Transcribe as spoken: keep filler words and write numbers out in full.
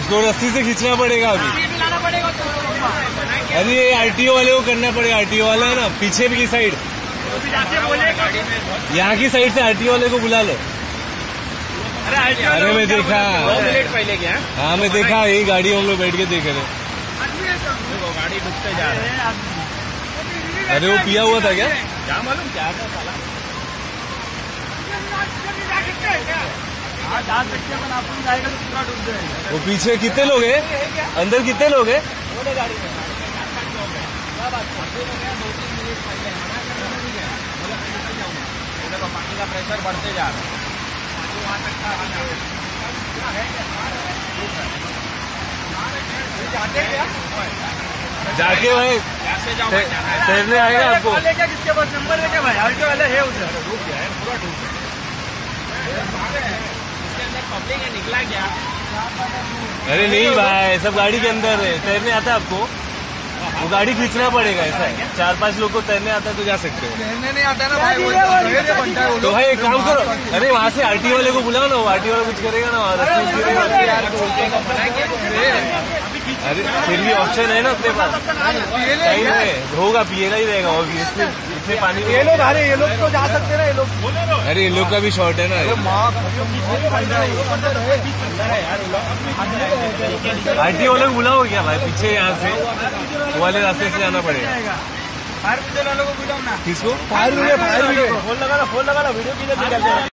इसको रस्सी से खींचना पड़ेगा अभी। अरे ये आरटीओ वाले को करना पड़ेगा। आरटीओ वाला है ना पीछे की साइड, यहाँ की साइड से आरटीओ वाले को बुला लो। अरे मैं देखा पहले क्या? हाँ मैं देखा, यही गाड़ी हम लोग बैठ के देख रहे। गाड़ी डूबते जा रहे हैं। अरे वो पिया हुआ था क्या? क्या मालूम क्या था साला। हाँ जा सकते हैं, अपन जाएगा तो पूरा डूब जाएगा। वो पीछे कितने लोग हैं? अंदर कितने लोग हैं? गाड़ी में दो तीन मिनट पहले मना कर देखो पानी का प्रेशर बढ़ते जा रहा है। पानी वहाँ तक का जाते क्या? जाके भाई तैरने आएगा आपको। किसके पास नंबर है क्या भाई? आरटीओ वाले है उधर। डूब गया है पूरा, डूब गया। इसके अंदर पब्लिक है, निकला क्या? अरे नहीं भाई, सब गाड़ी के अंदर है। तैरने आता है आपको? वो गाड़ी खींचना पड़ेगा। ऐसा है, चार पांच लोग को तैरने आता है तो जा सकते हो। तैरने नहीं आता ना भाई, तो भाई एक काम करो, अरे वहाँ से आरटीओ वाले को बुलाओ ना, वो आरटीओ वाला कुछ करेगा ना। अरे फिर भी ऑप्शन है ना अपने पास, सही है होगा, पिएगा ही रहेगा। ऑब्वियसली इतने पानी ये लोग, अरे ये लोग तो जा सकते ना, ये लोग। अरे ये लोग का भी शॉर्ट है ना। आरटीओ वाले को बुलाओ क्या भाई? पीछे यहाँ से वाले रास्ते से जाना पड़ेगा। फायर ब्रिगेड वालों को बुलाओ ना। किसको? Fire brigade, fire brigade. Phone लगा लो, फोन लगा लो, वीडियो की